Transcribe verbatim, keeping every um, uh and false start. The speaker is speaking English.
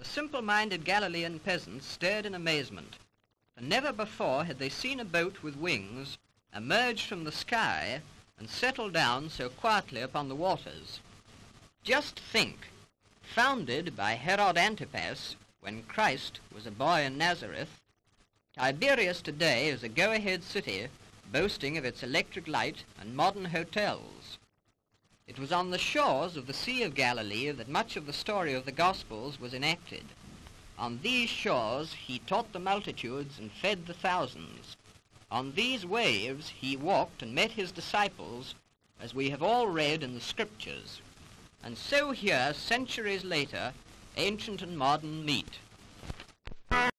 The simple-minded Galilean peasants stared in amazement, for never before had they seen a boat with wings emerge from the sky and settle down so quietly upon the waters. Just think, founded by Herod Antipas when Christ was a boy in Nazareth, Tiberias today is a go-ahead city boasting of its electric light and modern hotels. It was on the shores of the Sea of Galilee that much of the story of the Gospels was enacted. On these shores he taught the multitudes and fed the thousands. On these waves he walked and met his disciples, as we have all read in the Scriptures. And so here, centuries later, ancient and modern meet.